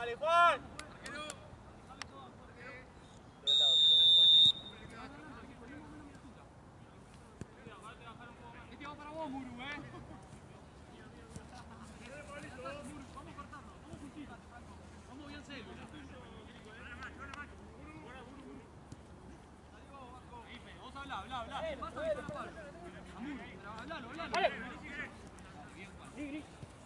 Dale, Juan. Este va para vos, Muru, Vamos bien serio. Vamos a hablar. Vas a ver la palo. A Muru, hablalo. Dale. Gris.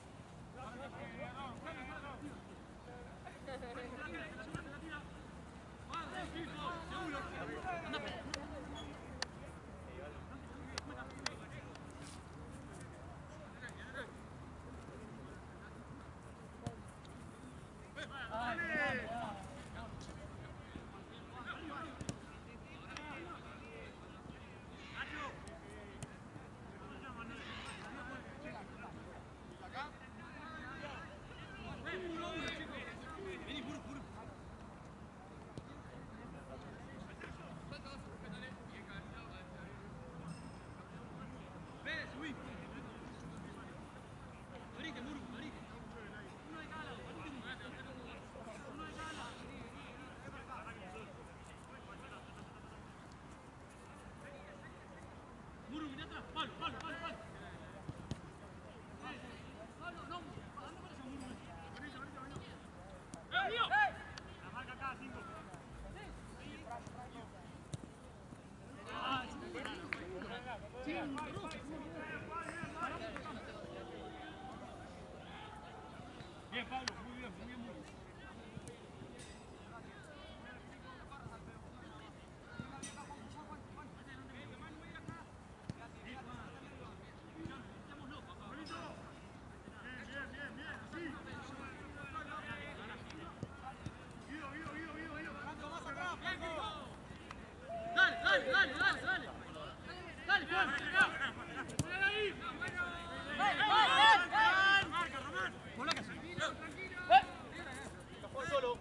Muru, mira atrás. Palo. No, anda para allá, Muru. ¡Mío! La marca acá, 5. Bien, Pablo, muy bien, Muru. Dale, Juan. Ahí. Marca, Román. Volá casi. Juan solo.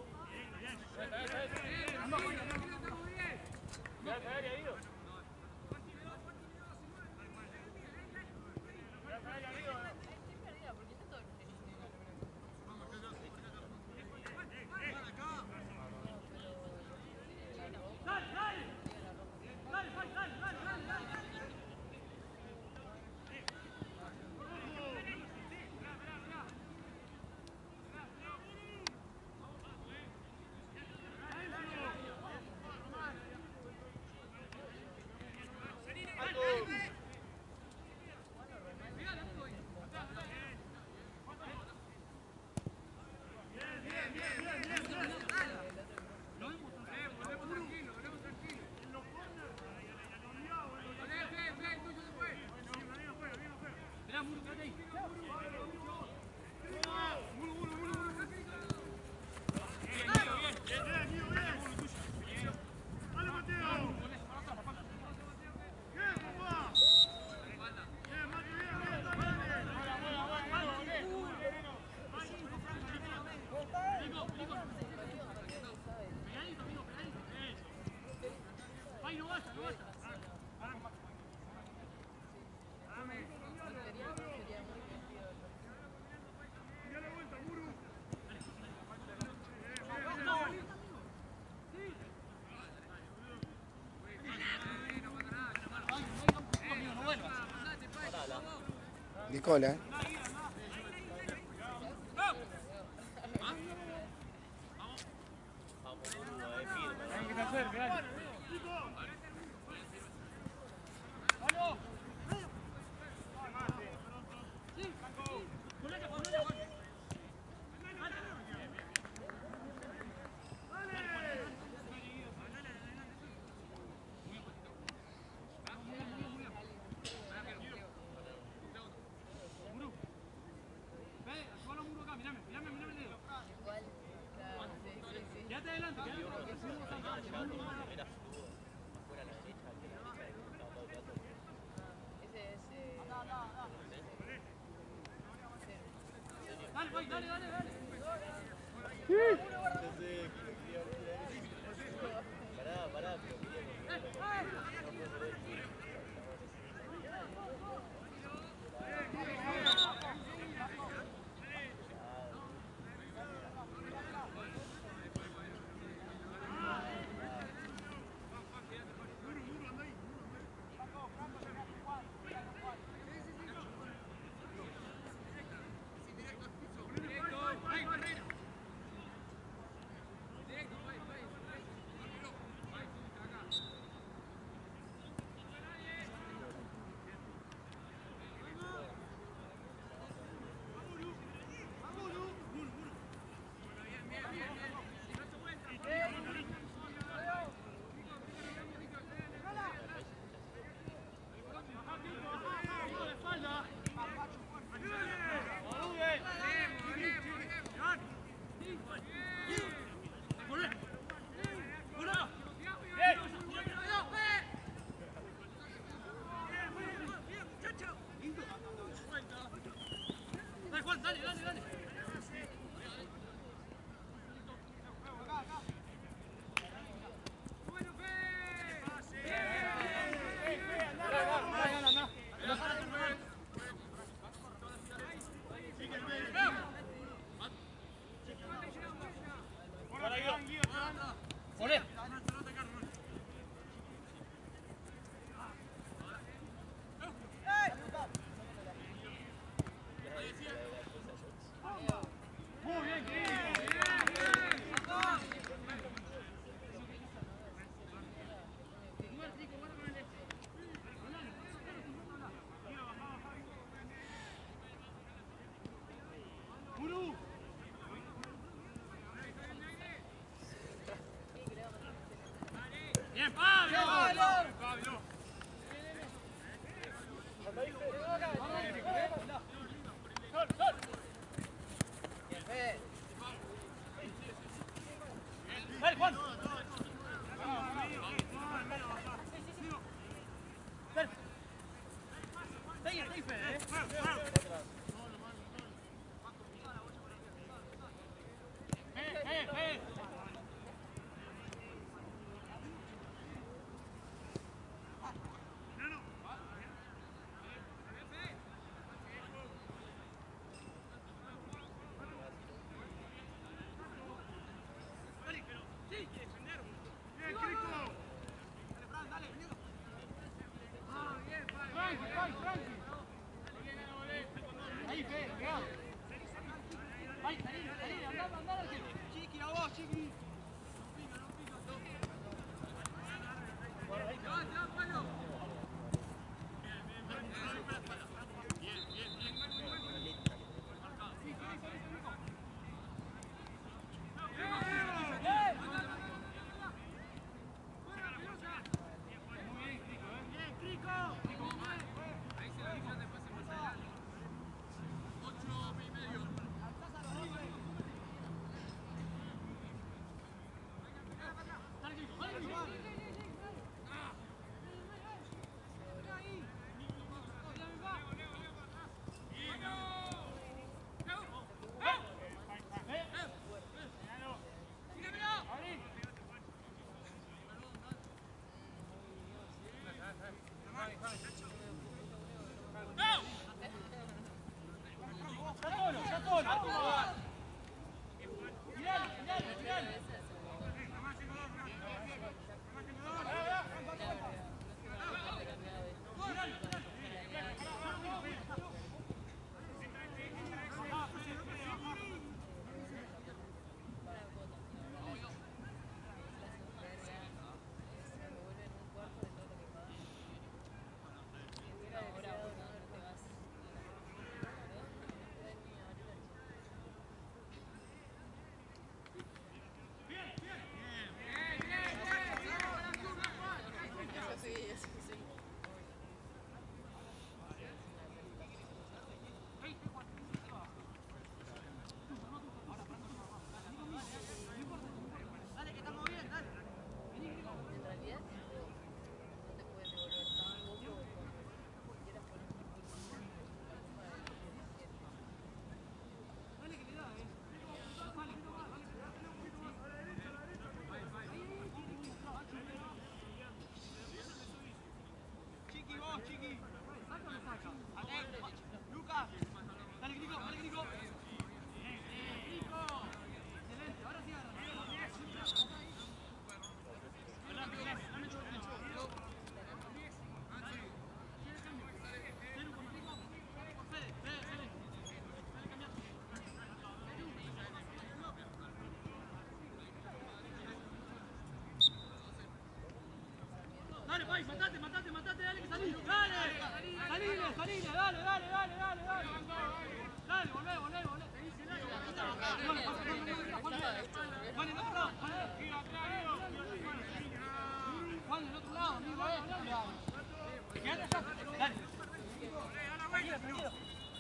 Nicola. Quédate adelante, Dale. Pará, Olé. Muy bien, Guru. Bien, Pablo. Pablo. Dale, Juan. Dale. Seguí, Fede, Ahí, Fede, pegado. Ahí, salí, andá, Chiqui, a vos, Chiqui. Chiqui. Lucas. Dale, Grigo. Excelente, ahora sí agarra. Dale, Pai, matate, dale que salí. Salile, dale. Dale, volvé. Juan, el otro lado. Juan, el otro lado, amigo. Quédate allá. Dale. Tranquilo.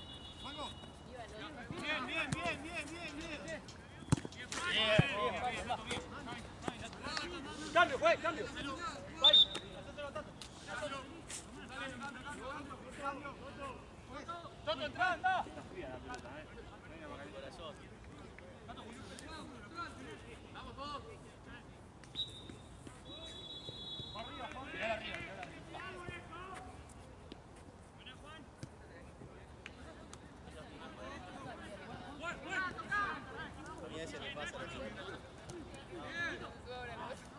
Bien. Cambio, juez, cambio. Vai. Toto, entrá, anda. Vamos todos. Arriba. A mí ese me pasa la chica.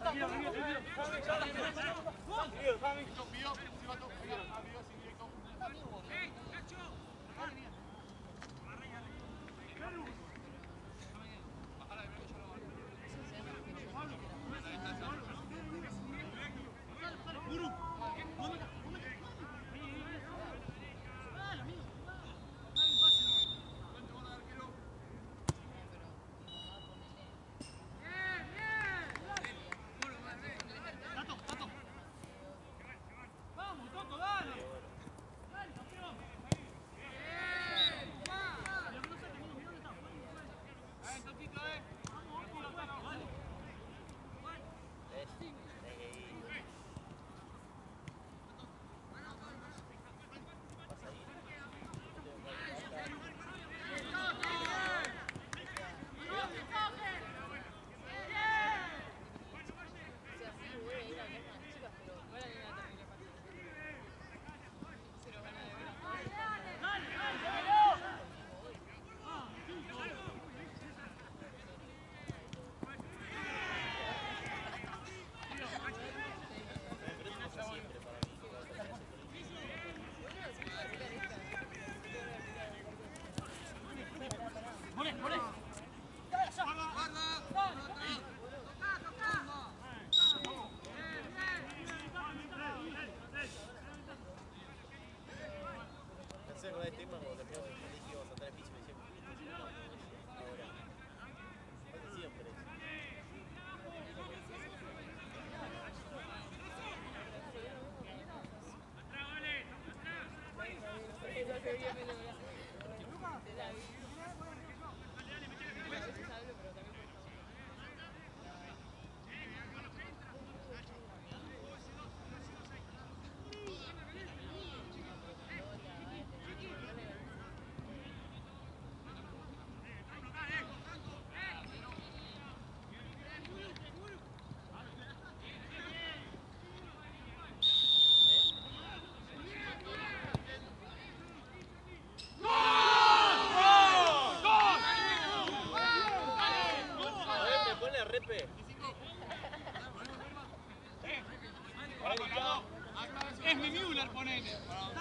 Es mi Müller, ponele.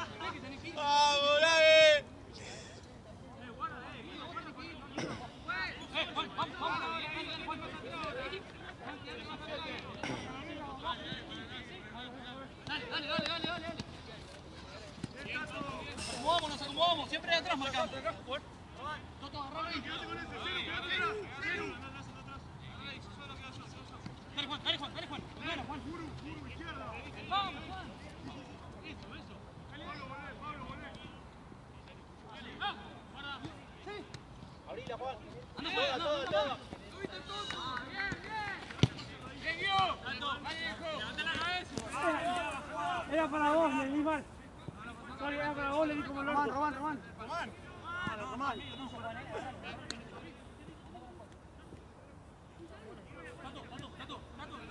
¡Vamos, Lave! Dale. Nos acomodamos, siempre de atrás marcando. Toto, agarralo ahí. Dale, Juan. Primero, Juan. Vamos, Juan. Eso. Pablo, volvé. Sí. Abrila, Juan. Anda, Todo. Subiste todo. Bien, Guido. Levanta la cabeza. Era para vos, le di mal. Era para vos, le di como el orto. Román. Tato.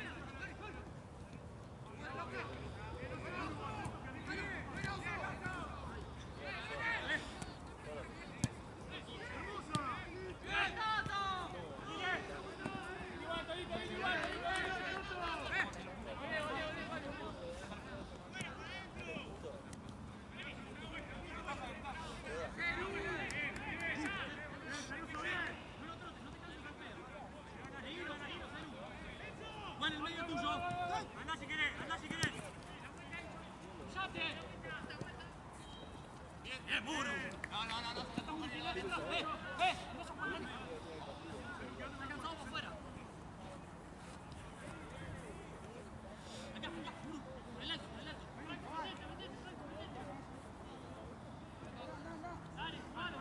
Juan, el medio tuyo. Anda si querés. ¡Yate! Bien, Muro. No. Estamos muy detrás. Vamos a Juan. Me ha cansado por fuera. Acá, Muro. Adelante. Dale, Juan.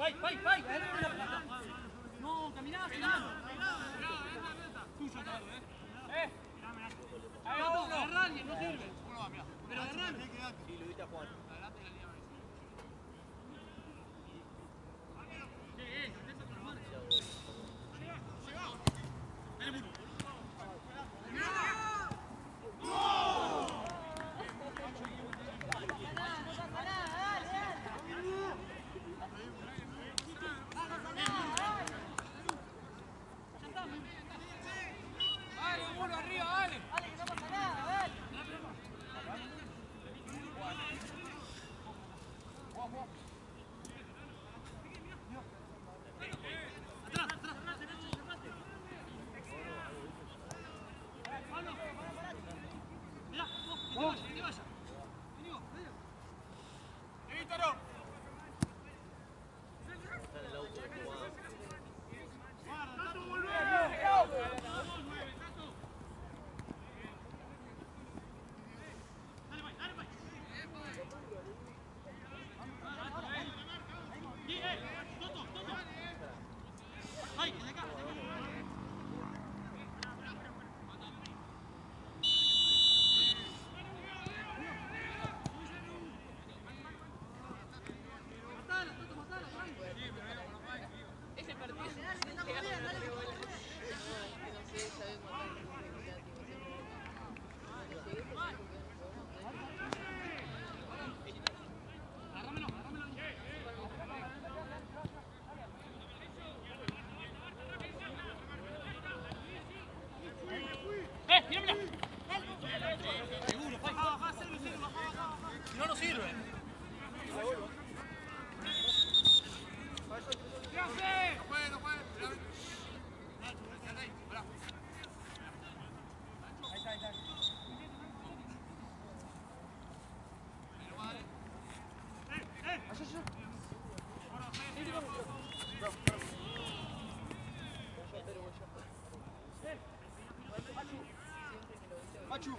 No, caminá. Tuyo, Taro, Ahí va uno. Agarrá a alguien, no sirve. Pero agarrá. Sí, lo viste a Juan. Si no, no sirve. ¿Qué hace? No puede. Ahí está. Machu.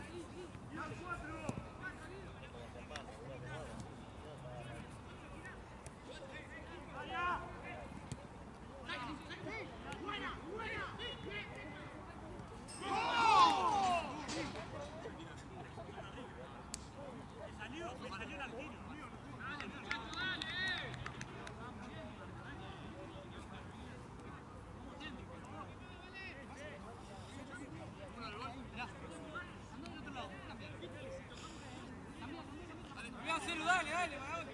Dale, Marón.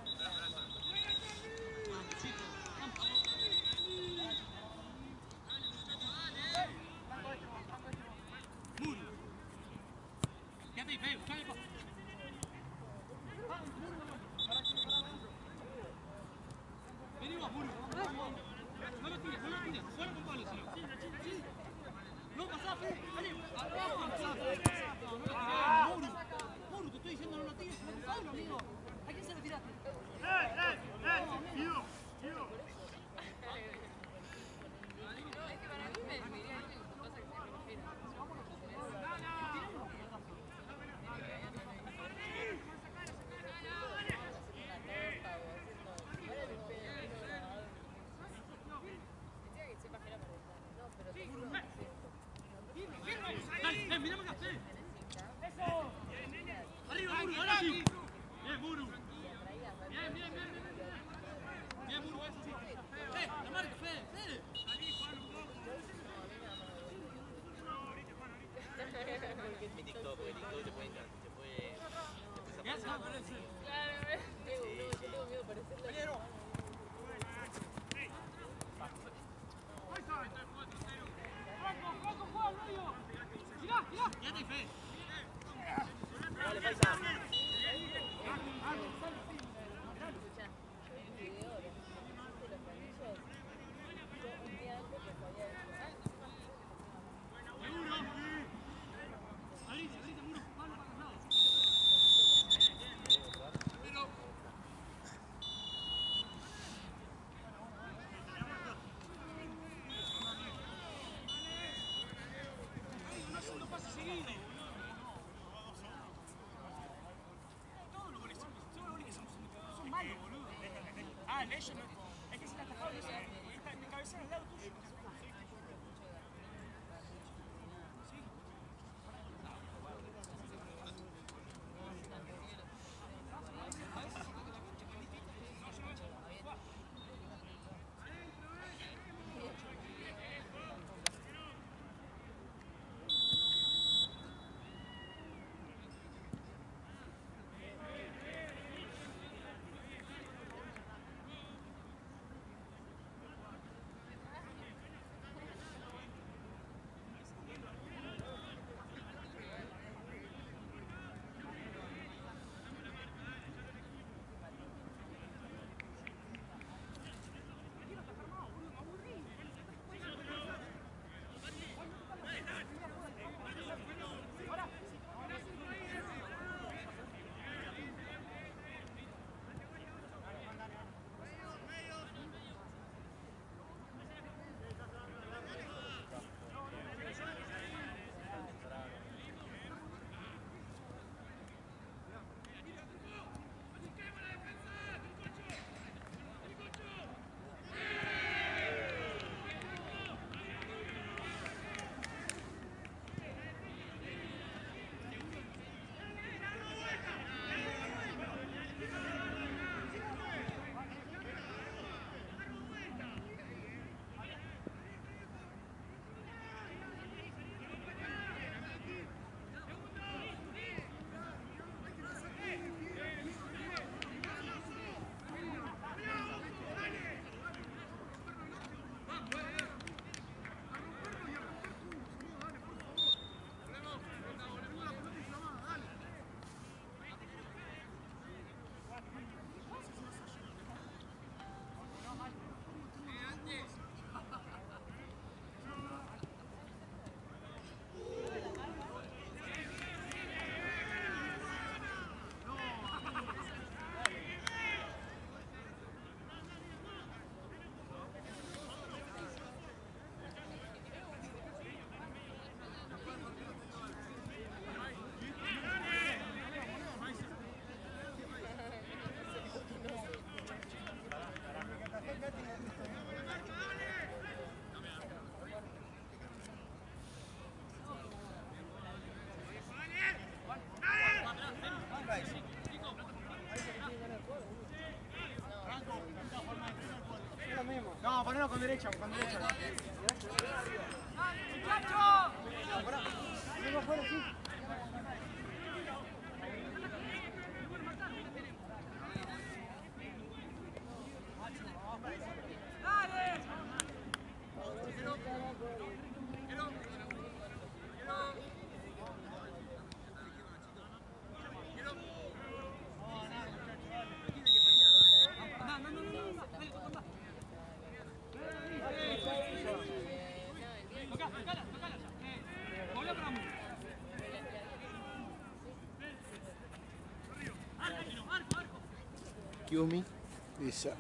Muro. Quédate ahí, Feo. Sale, pa. Vení vos, Muro. No lo tires. Juega con Pablo, si no. No, pasá, Fede. Dale. Abajo, pasá. Muro, te estoy diciendo no lo tires. No, Pablo, amigo. ¿A quién se lo tiraste? Guido. Dale, mirame acá, Fede. Eso. Arriba, Muro, ahora sí. Bien, Muro. Bien. Bien, Muro, eso sí. La marca, Fede. Salí, Juan, un poco. Mi TikTok, porque TikTok te puede ¿Qué haces? Claro, no, yo tengo miedo de parecerle. Tirá, quédate ahí, Fede. Dale, Paisa. Escuchá, yo vi un video de los anillos, yo un día antes les había dicho, Seguro. Abrite, Muro. Pablo para los lados. Pero... No haciendo pases seguidos. Todos los goles son malos, boludo. Ah, el Leyen no... Es que No, ponelo con derecha, con derecha. Vengo afuera, sí. Yumi. Bisa.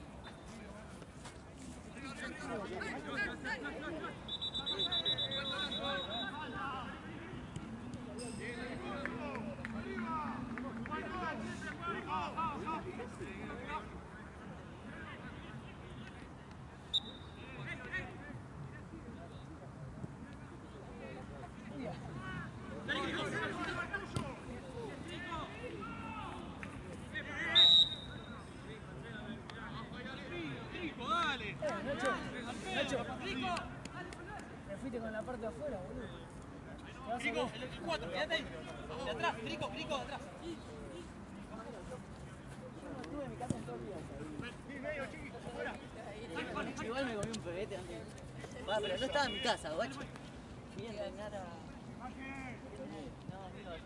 Me fuiste con la parte de afuera, boludo. Grico, el 4, quédate ahí. De atrás, Grico, de atrás. Yo no estuve en mi casa en todo el día. Igual me comí un pebete antes. Va, pero no estaba en mi casa, guacho. Fui a entrenar a... No, amigo,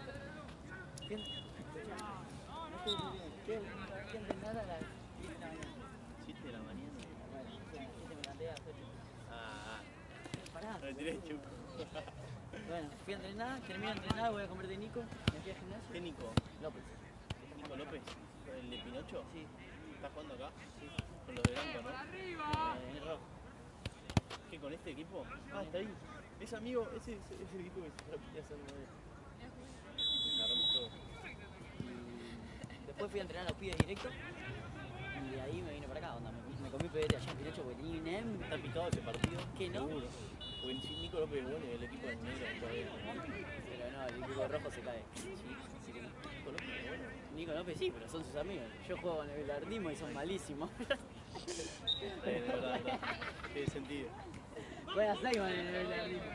fui a entrenar a las 7 de la mañana. 7 de la mañana. Bueno, 7 me levanté a las 8. Ah, Pará. no tiré chupo. Bueno, fui a entrenar, termino de entrenar, voy a comer de Nico. Me fui al gimnasio. ¿Qué Nico? López. ¿Nico López? ¿El de Pinocho? Sí. ¿Estás jugando acá? Sí. Con los de Blanco, ¿no? En el rojo. ¿Qué, con este equipo? Ah, está ahí. Es amigo, ese es el equipo que se fue a pillar hace una vez. Agarramos todo. Después fui a entrenar a los pibes directo. Y de ahí me vine para acá, onda. Me comí López de allá en derecho, porque tenía una Está picado ese partido. ¿Qué no? Seguro. Porque sin Nico López es bueno y el equipo es negro todavía. Pero no, el equipo rojo se cae. Sí, sí que no. Nico López es bueno. Nico López sí, pero son sus amigos. Yo juego con el Belardismo y son malísimos. De verdad, tiene sentido. Juega Simon en el Belardismo.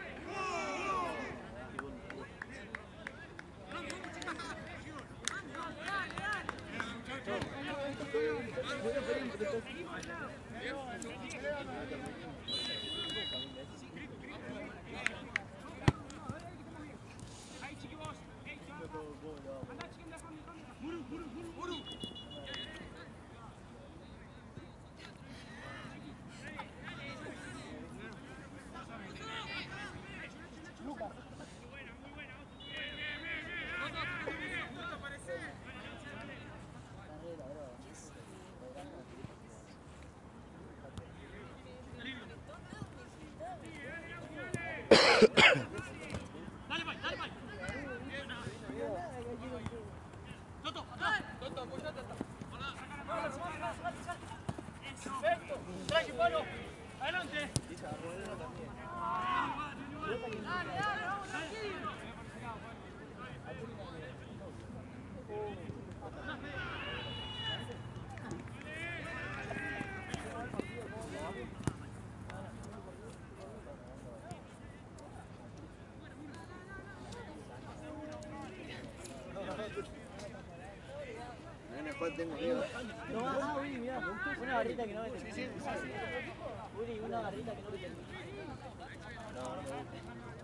Tengo miedo. No, Uri, mirá, una barrita que no me termine. Uri, una barrita que no me termine. No, no me gusta.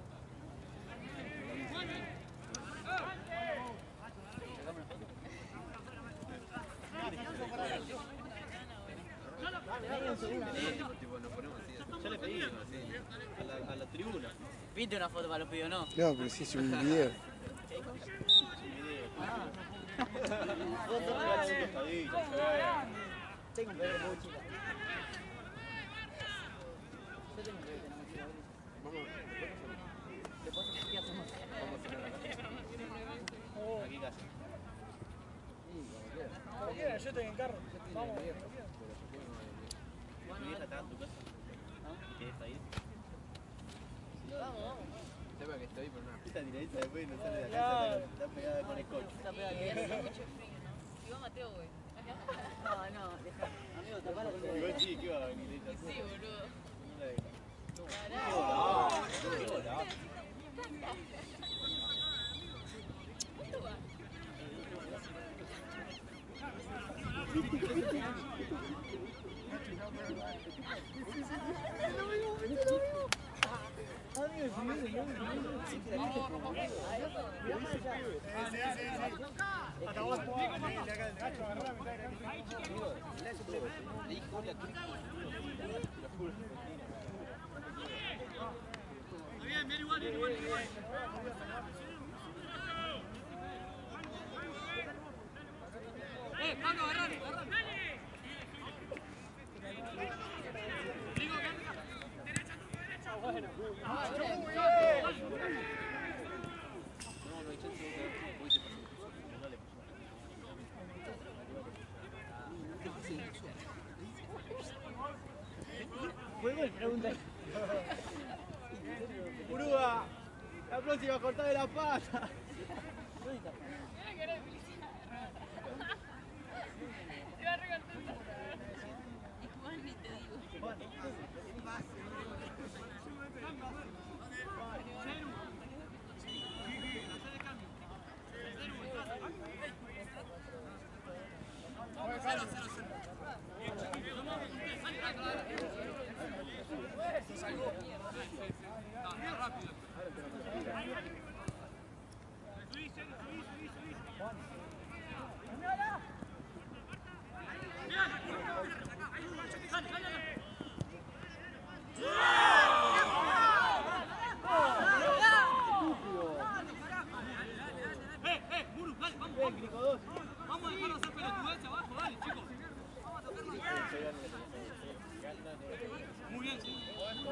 Ya le pedí a la tribuna. ¿Viste una foto para los pibes o no? No, pero sí es un video. Tengo un bebé muy chica. Yo tengo un bebé que no me quiero abrir. Después, ¿qué hacemos? Aquí casi. Como quieran, yo estoy en carro. Vamos. ¿Tu vieja está en tu casa? ¿Quieres ir? Vamos, vamos. Sepa que estoy por una. Esta tiradita después no sale de la casa, está pegada con scotch. Está pegada Y que hace mucho frío, ¿no? Y va Mateo, güey. No, deja. Amigo, tapá la Igual sí, ¿qué va a venir esta? Sí, boludo. ¿Qué hola? Pablo, agarralo. Juego y pregunta. ¡Urúa! La próxima cortada de la pata. Iba re contenta. Y Juan ni te digo. Muru, dale, vamos. Vamos a dejarlo hacer pelotudez abajo, dale, chicos. Vamos a tocarlo. Muy bien, sí.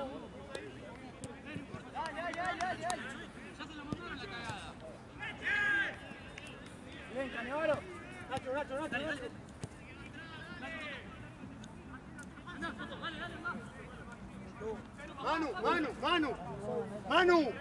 Ya se lo mandaron la cagada. Ven, Canevaro. Nacho. Dale. Manu.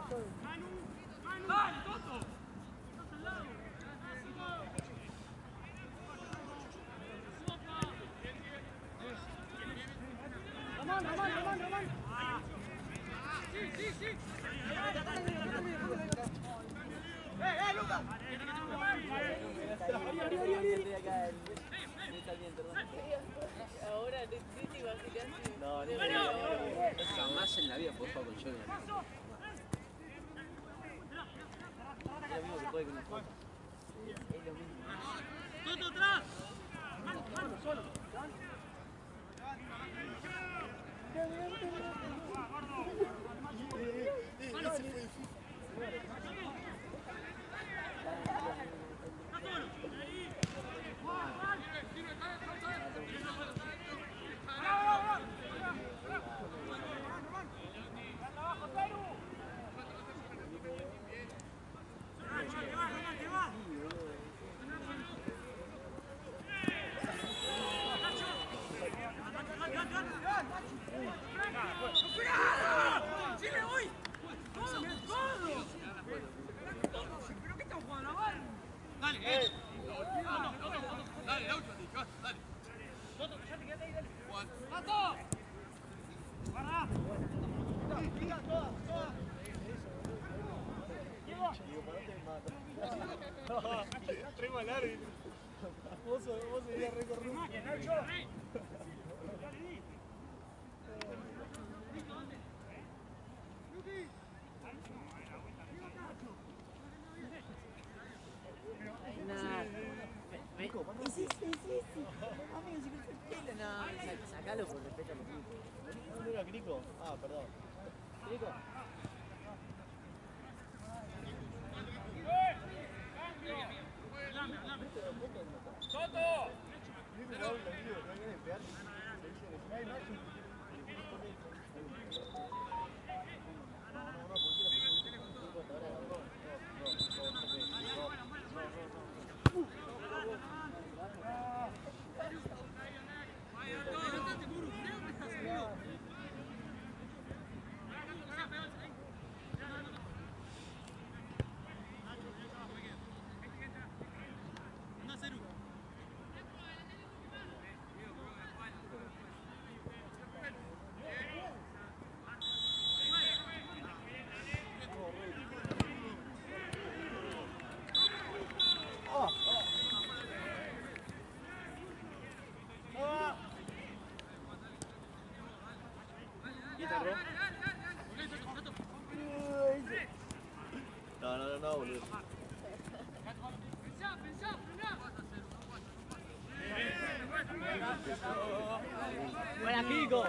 Ahora te imaginas. No, Jamás en la vida puedo jugar con Johnny. Es lo mismo que juegue con el Jota. Es lo mismo. ¡Toto atrás! Vos serías recorrido. Sí. Amigo, si no se pela, no. Sacalo por respeto a los chicos. ¿Dónde era Crico? Ah, perdón. Crico. No, boludo. Buena, Crico.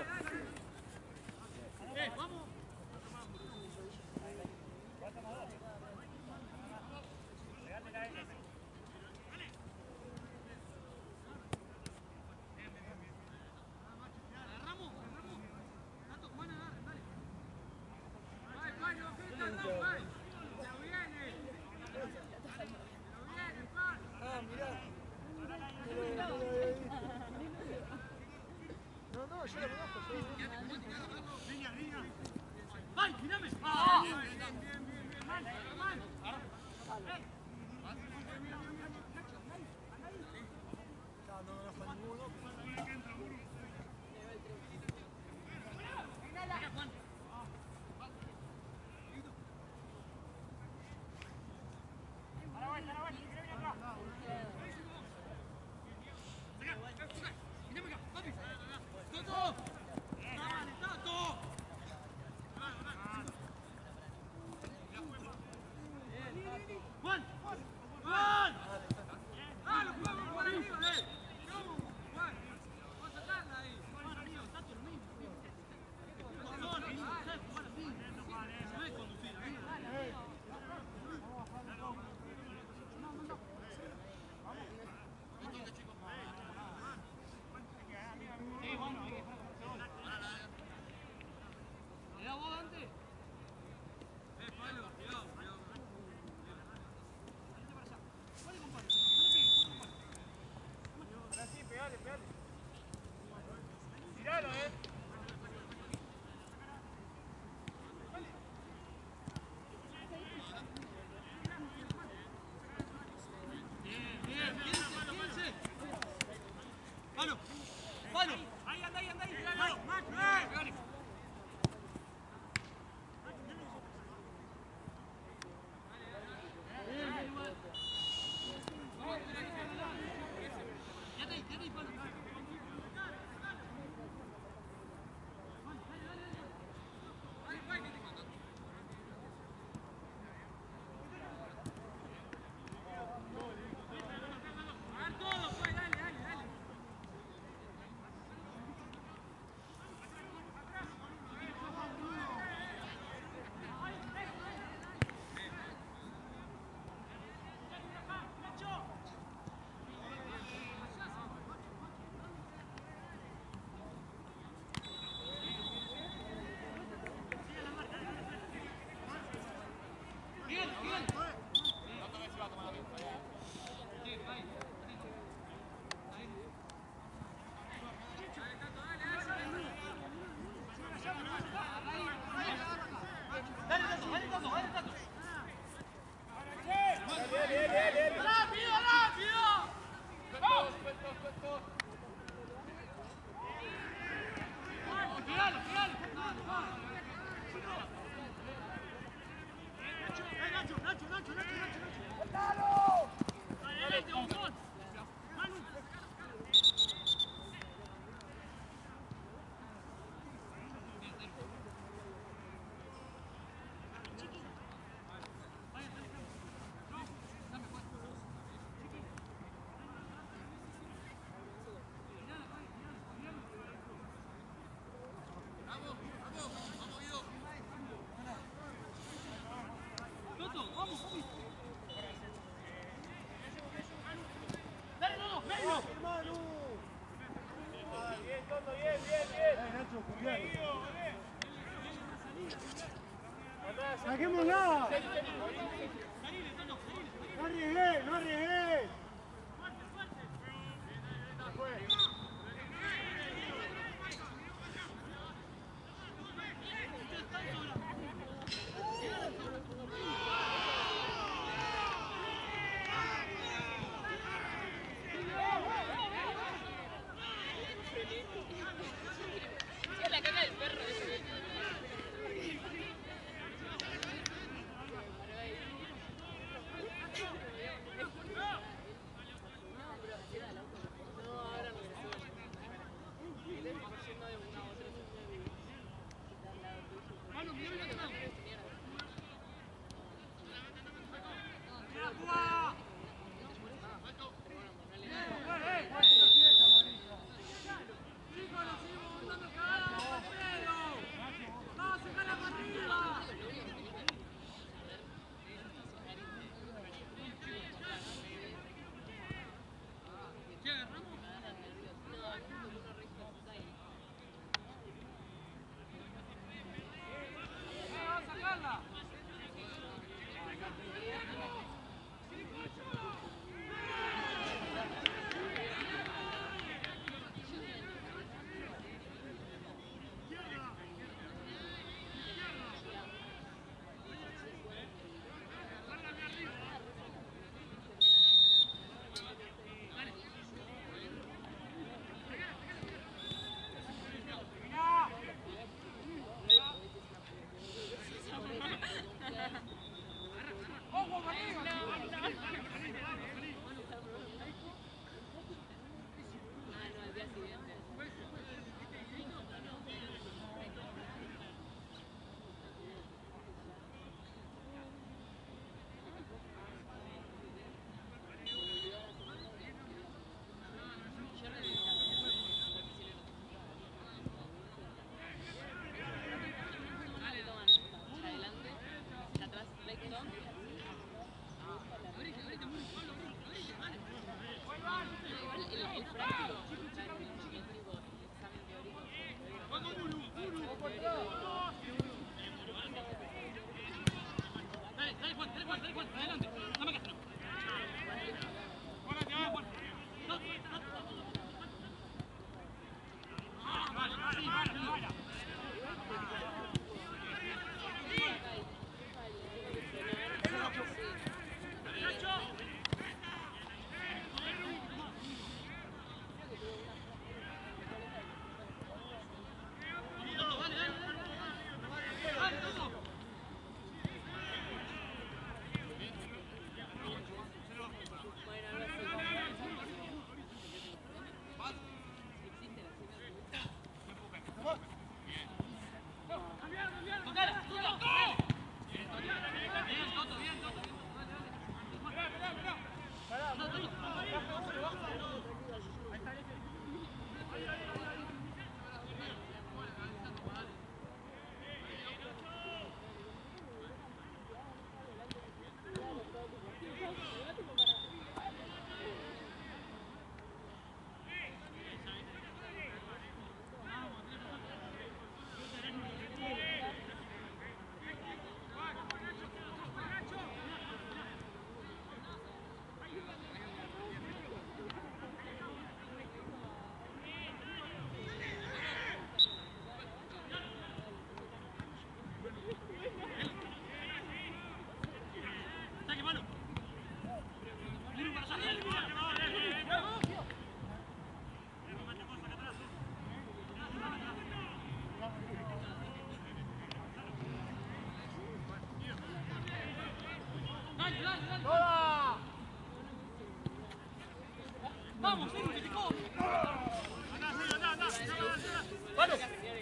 ¡Saquémosla! ¡No arriesgué! ¡No arriesgué! ¡Vamos, Sergio, que te cojo! ¡Mano!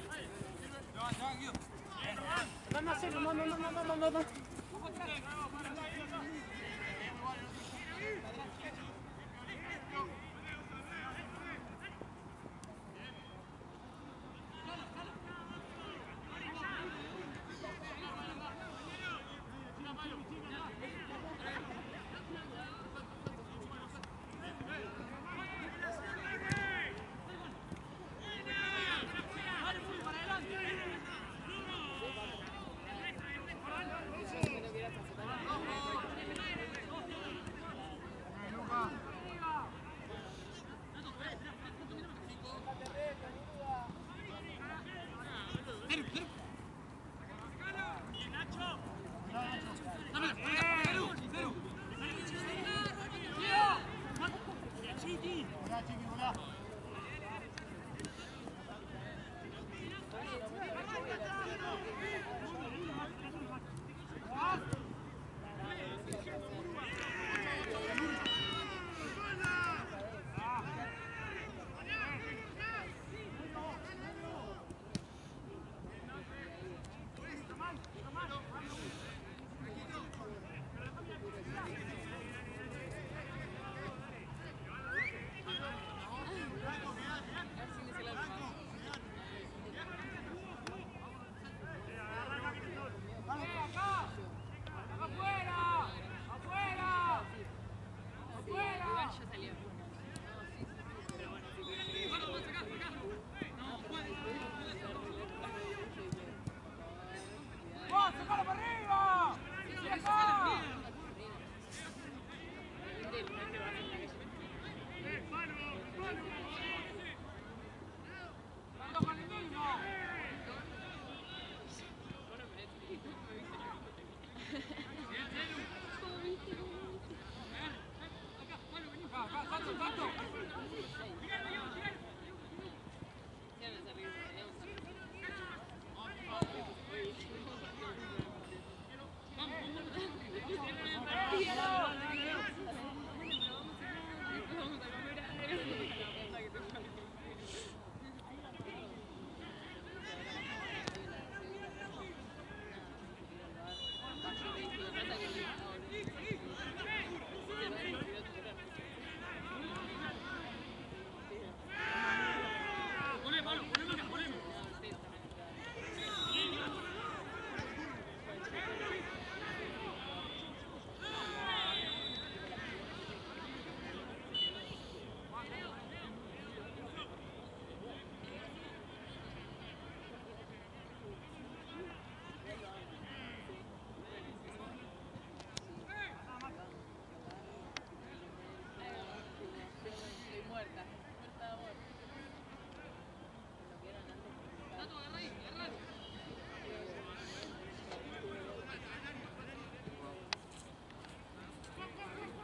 No, Sergio, no.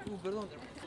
Perdón.